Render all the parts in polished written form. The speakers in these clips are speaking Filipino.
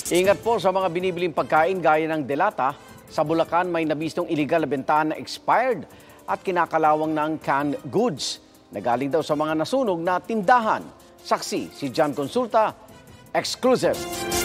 Ingat po sa mga binibiling pagkain gaya ng delata. Sa Bulacan may nabistong illegal na bentahan na expired at kinakalawang ng canned goods. Nagaling daw sa mga nasunog na tindahan. Saksi si John Consulta, exclusive.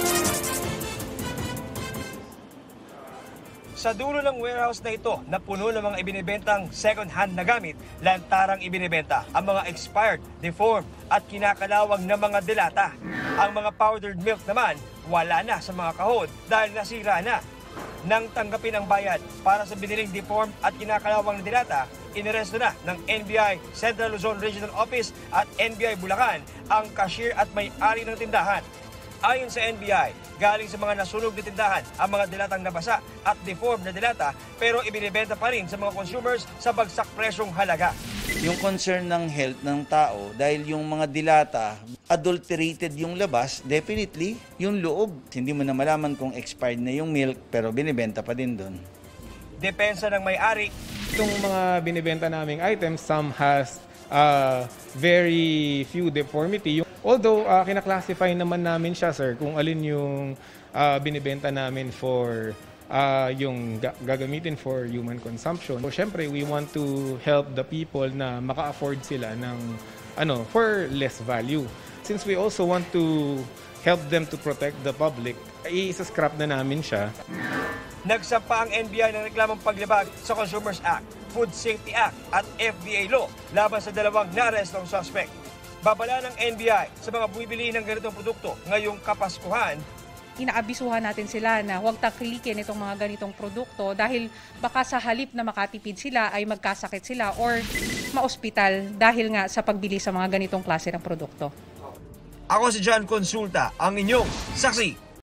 Sa dulo ng warehouse na ito na puno ng mga ibinibentang second-hand na gamit, lantarang ibinibenta ang mga expired, deformed at kinakalawang na mga delata. Ang mga powdered milk naman wala na sa mga kahon dahil nasira na. Nang tanggapin ang bayad para sa biniling deformed at kinakalawang na delata, iniresto na ng NBI Central Luzon Regional Office at NBI Bulacan ang cashier at may-ari ng tindahan. Ayon sa NBI, galing sa mga nasunog na tindahan ang mga dilatang nabasa at deformed na dilata pero ibinibenta pa rin sa mga consumers sa bagsak presyong halaga. Yung concern ng health ng tao dahil yung mga dilata, adulterated yung labas, definitely yung loob. Hindi mo na malaman kung expired na yung milk pero binibenta pa din doon. Depensa ng may-ari. Itong mga binibenta naming items, some has very few deformity. Although kinaklasify naman namin siya, sir, kung alin yung binibenta namin for yung gagamitin for human consumption. So, syempre, we want to help the people na maka-afford sila ng for less value. Since we also want to help them to protect the public, i-scrap na namin siya. Nagsampa ang NBI ng reklamong paglabag sa Consumers Act, Food Safety Act at FDA Law laban sa dalawang naarestong suspect. Babala ng NBI sa mga bumibili ng ganitong produkto ngayong Kapaskuhan. Inaabisuhan natin sila na huwag taklikin itong mga ganitong produkto dahil baka sa halip na makatipid sila ay magkasakit sila or maospital dahil nga sa pagbili sa mga ganitong klase ng produkto. Ako si John Consulta, ang inyong saksi.